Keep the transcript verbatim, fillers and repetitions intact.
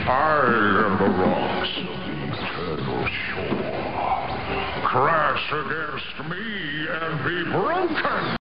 I am the rocks of the eternal shore. Crash against me and be broken!